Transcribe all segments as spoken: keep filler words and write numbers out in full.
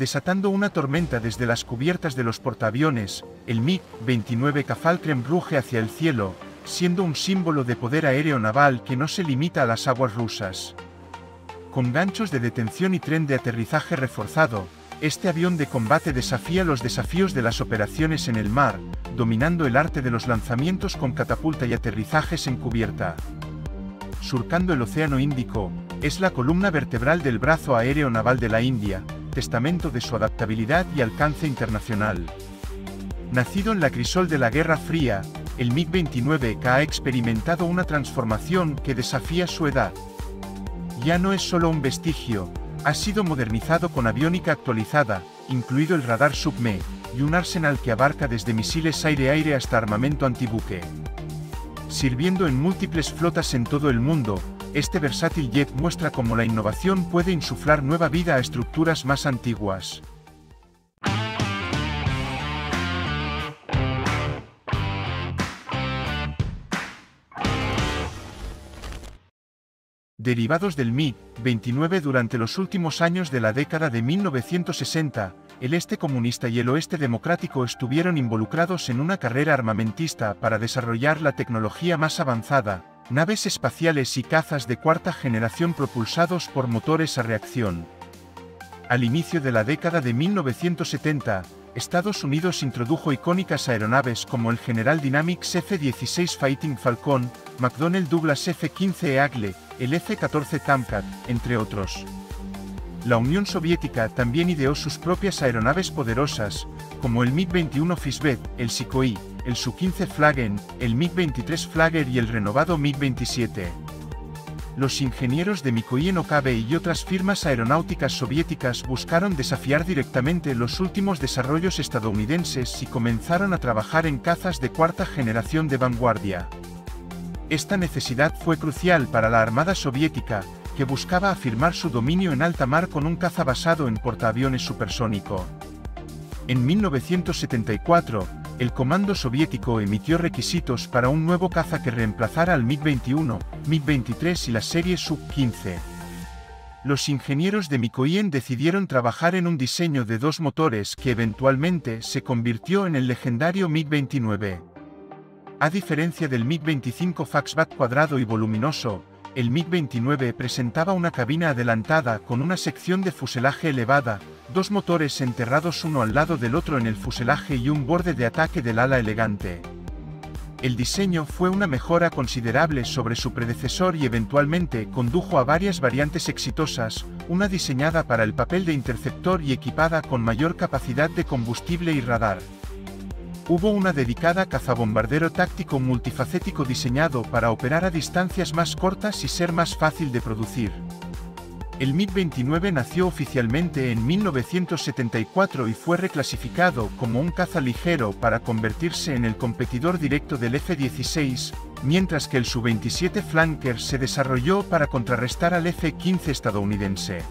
desatando una tormenta desde las cubiertas de los portaaviones. El MiG veintinueve K Falkremm ruge hacia el cielo, siendo un símbolo de poder aéreo naval que no se limita a las aguas rusas. Con ganchos de detención y tren de aterrizaje reforzado, este avión de combate desafía los desafíos de las operaciones en el mar, dominando el arte de los lanzamientos con catapulta y aterrizajes en cubierta. Surcando el Océano Índico, es la columna vertebral del brazo aéreo naval de la India, testamento de su adaptabilidad y alcance internacional. Nacido en la crisol de la Guerra Fría, el MiG veintinueve K ha experimentado una transformación que desafía su edad. Ya no es solo un vestigio, ha sido modernizado con aviónica actualizada, incluido el radar SubMe, y un arsenal que abarca desde misiles aire-aire hasta armamento antibuque. Sirviendo en múltiples flotas en todo el mundo, este versátil jet muestra cómo la innovación puede insuflar nueva vida a estructuras más antiguas. Derivados del MiG veintinueve. Durante los últimos años de la década de mil novecientos sesenta, el este comunista y el oeste democrático estuvieron involucrados en una carrera armamentista para desarrollar la tecnología más avanzada, naves espaciales y cazas de cuarta generación propulsados por motores a reacción. Al inicio de la década de mil novecientos setenta, Estados Unidos introdujo icónicas aeronaves como el General Dynamics F dieciséis Fighting Falcon, McDonnell Douglas F quince Eagle, el F catorce Tomcat, entre otros. La Unión Soviética también ideó sus propias aeronaves poderosas, como el MiG veintiuno Fisbet, el Sukhoi, el Su quince Flaggen, el MiG veintitrés Flagger y el renovado MiG veintisiete. Los ingenieros de Mikoyan Okabe y otras firmas aeronáuticas soviéticas buscaron desafiar directamente los últimos desarrollos estadounidenses y comenzaron a trabajar en cazas de cuarta generación de vanguardia. Esta necesidad fue crucial para la Armada Soviética, que buscaba afirmar su dominio en alta mar con un caza basado en portaaviones supersónico. En mil novecientos setenta y cuatro, el comando soviético emitió requisitos para un nuevo caza que reemplazara al MiG veintiuno, MiG veintitrés y la serie Su quince. Los ingenieros de Mikoyan decidieron trabajar en un diseño de dos motores que eventualmente se convirtió en el legendario MiG veintinueve. A diferencia del MiG veinticinco Faxbat cuadrado y voluminoso, el MiG veintinueve presentaba una cabina adelantada con una sección de fuselaje elevada, dos motores enterrados uno al lado del otro en el fuselaje y un borde de ataque del ala elegante. El diseño fue una mejora considerable sobre su predecesor y eventualmente condujo a varias variantes exitosas, una diseñada para el papel de interceptor y equipada con mayor capacidad de combustible y radar. Hubo una dedicada cazabombardero táctico multifacético diseñado para operar a distancias más cortas y ser más fácil de producir. El MiG veintinueve nació oficialmente en mil novecientos setenta y cuatro y fue reclasificado como un caza ligero para convertirse en el competidor directo del F dieciséis, mientras que el Su veintisiete Flanker se desarrolló para contrarrestar al F quince estadounidense.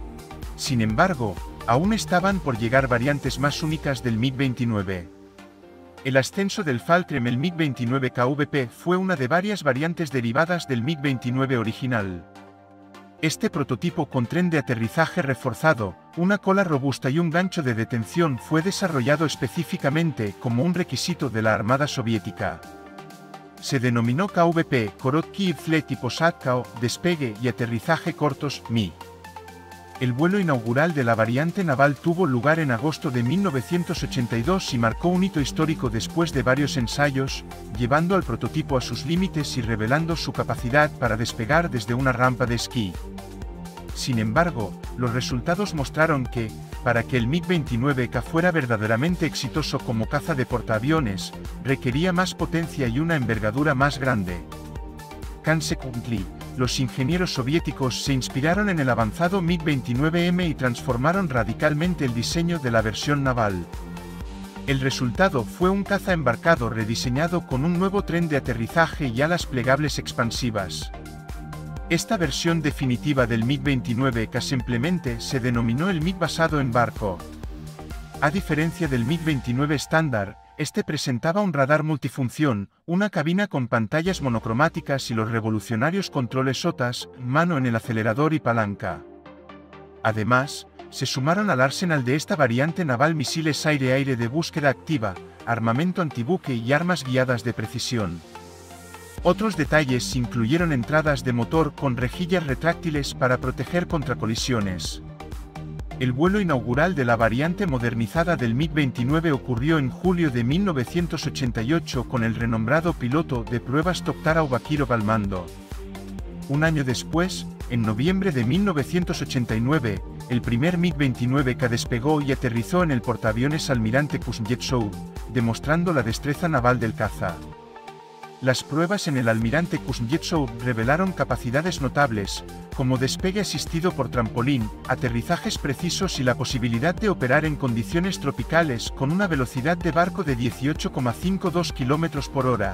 Sin embargo, aún estaban por llegar variantes más únicas del MiG veintinueve. El ascenso del Falkremm. El MiG veintinueve K V P fue una de varias variantes derivadas del MiG veintinueve original. Este prototipo con tren de aterrizaje reforzado, una cola robusta y un gancho de detención fue desarrollado específicamente como un requisito de la Armada Soviética. Se denominó K V P, Korotkий Взлет y Посадка o despegue y aterrizaje cortos, M I. El vuelo inaugural de la variante naval tuvo lugar en agosto de mil novecientos ochenta y dos y marcó un hito histórico después de varios ensayos, llevando al prototipo a sus límites y revelando su capacidad para despegar desde una rampa de esquí. Sin embargo, los resultados mostraron que, para que el MiG veintinueve K fuera verdaderamente exitoso como caza de portaaviones, requería más potencia y una envergadura más grande. Consequently, los ingenieros soviéticos se inspiraron en el avanzado MiG veintinueve M y transformaron radicalmente el diseño de la versión naval. El resultado fue un caza embarcado rediseñado con un nuevo tren de aterrizaje y alas plegables expansivas. Esta versión definitiva del MiG veintinueve K simplemente se denominó el MiG basado en barco. A diferencia del MiG veintinueve estándar, este presentaba un radar multifunción, una cabina con pantallas monocromáticas y los revolucionarios controles O T A S, mano en el acelerador y palanca. Además, se sumaron al arsenal de esta variante naval misiles aire-aire de búsqueda activa, armamento antibuque y armas guiadas de precisión. Otros detalles incluyeron entradas de motor con rejillas retráctiles para proteger contra colisiones. El vuelo inaugural de la variante modernizada del MiG veintinueve ocurrió en julio de mil novecientos ochenta y ocho con el renombrado piloto de pruebas Tokhtarov Bakirov al mando. Un año después, en noviembre de mil novecientos ochenta y nueve, el primer MiG veintinueve K despegó y aterrizó en el portaaviones Almirante Kuznetsov, demostrando la destreza naval del caza. Las pruebas en el Almirante Kuznetsov revelaron capacidades notables, como despegue asistido por trampolín, aterrizajes precisos y la posibilidad de operar en condiciones tropicales con una velocidad de barco de dieciocho coma cincuenta y dos kilómetros por hora.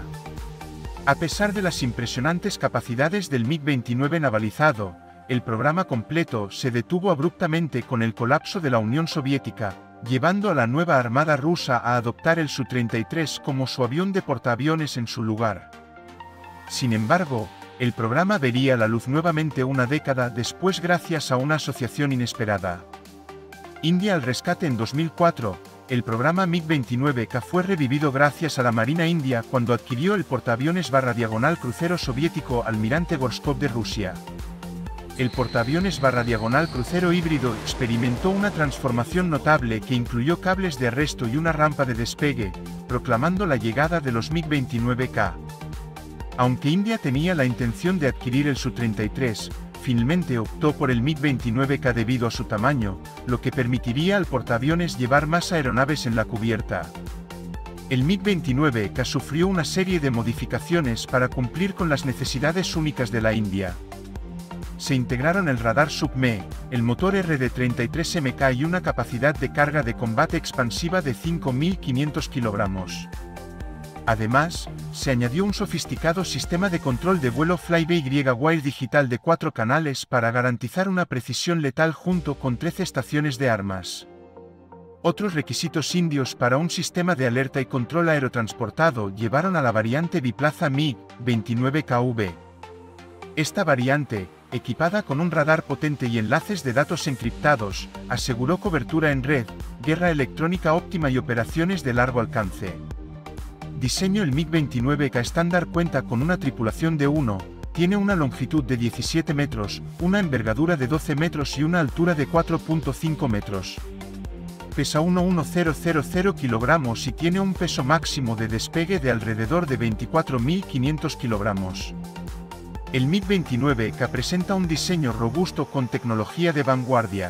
A pesar de las impresionantes capacidades del MiG veintinueve navalizado, el programa completo se detuvo abruptamente con el colapso de la Unión Soviética, llevando a la nueva Armada rusa a adoptar el Su treinta y tres como su avión de portaaviones en su lugar. Sin embargo, el programa vería la luz nuevamente una década después gracias a una asociación inesperada. India al rescate en dos mil cuatro, el programa MiG veintinueve K fue revivido gracias a la Marina India cuando adquirió el portaaviones barra diagonal crucero soviético Almirante Gorshkov de Rusia. El portaaviones barra diagonal crucero híbrido experimentó una transformación notable que incluyó cables de arresto y una rampa de despegue, proclamando la llegada de los MiG veintinueve K. Aunque India tenía la intención de adquirir el Su treinta y tres, finalmente optó por el MiG veintinueve K debido a su tamaño, lo que permitiría al portaaviones llevar más aeronaves en la cubierta. El MiG veintinueve K sufrió una serie de modificaciones para cumplir con las necesidades únicas de la India. Se integraron el radar SubMe, el motor R D treinta y tres M K y una capacidad de carga de combate expansiva de cinco mil quinientos kilogramos. Además, se añadió un sofisticado sistema de control de vuelo Fly-by-Wire digital de cuatro canales para garantizar una precisión letal junto con trece estaciones de armas. Otros requisitos indios para un sistema de alerta y control aerotransportado llevaron a la variante biplaza MiG veintinueve K V. Esta variante, equipada con un radar potente y enlaces de datos encriptados, aseguró cobertura en red, guerra electrónica óptima y operaciones de largo alcance. Diseño: el MiG veintinueve K estándar cuenta con una tripulación de uno, tiene una longitud de diecisiete metros, una envergadura de doce metros y una altura de cuatro punto cinco metros. Pesa mil ciento kilogramos y tiene un peso máximo de despegue de alrededor de veinticuatro mil quinientos kilogramos. El MiG veintinueve K presenta un diseño robusto con tecnología de vanguardia.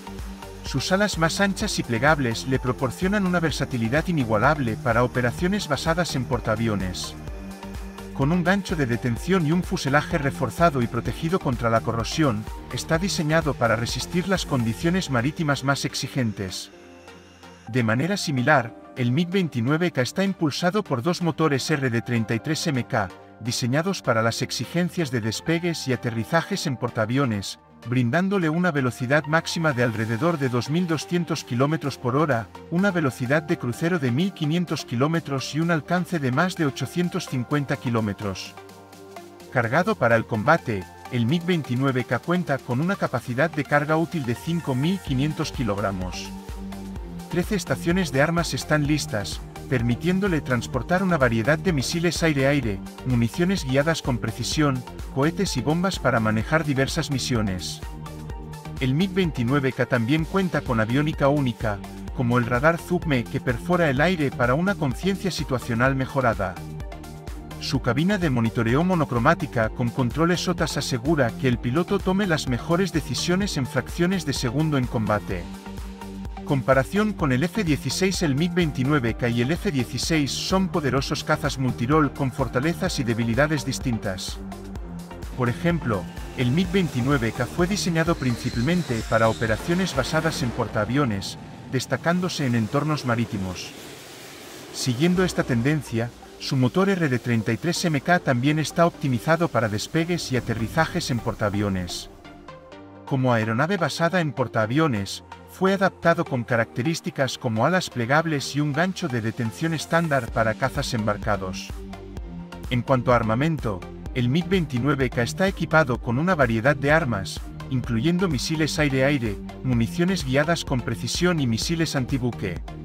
Sus alas más anchas y plegables le proporcionan una versatilidad inigualable para operaciones basadas en portaaviones. Con un gancho de detención y un fuselaje reforzado y protegido contra la corrosión, está diseñado para resistir las condiciones marítimas más exigentes. De manera similar, el MiG veintinueve K está impulsado por dos motores R D treinta y tres M K, diseñados para las exigencias de despegues y aterrizajes en portaaviones, brindándole una velocidad máxima de alrededor de dos mil doscientos kilómetros por hora, una velocidad de crucero de mil quinientos kilómetros y un alcance de más de ochocientos cincuenta kilómetros. Cargado para el combate, el MiG veintinueve K cuenta con una capacidad de carga útil de cinco mil quinientos kilogramos. trece estaciones de armas están listas, permitiéndole transportar una variedad de misiles aire-aire, municiones guiadas con precisión, cohetes y bombas para manejar diversas misiones. El MiG veintinueve K también cuenta con aviónica única, como el radar SubMe que perfora el aire para una conciencia situacional mejorada. Su cabina de monitoreo monocromática con controles O T A S asegura que el piloto tome las mejores decisiones en fracciones de segundo en combate. Comparación con el F dieciséis, el MiG veintinueve K y el F dieciséis son poderosos cazas multirol con fortalezas y debilidades distintas. Por ejemplo, el MiG veintinueve K fue diseñado principalmente para operaciones basadas en portaaviones, destacándose en entornos marítimos. Siguiendo esta tendencia, su motor R D treinta y tres M K también está optimizado para despegues y aterrizajes en portaaviones. Como aeronave basada en portaaviones, fue adaptado con características como alas plegables y un gancho de detención estándar para cazas embarcados. En cuanto a armamento, el MiG veintinueve K está equipado con una variedad de armas, incluyendo misiles aire-aire, municiones guiadas con precisión y misiles antibuque.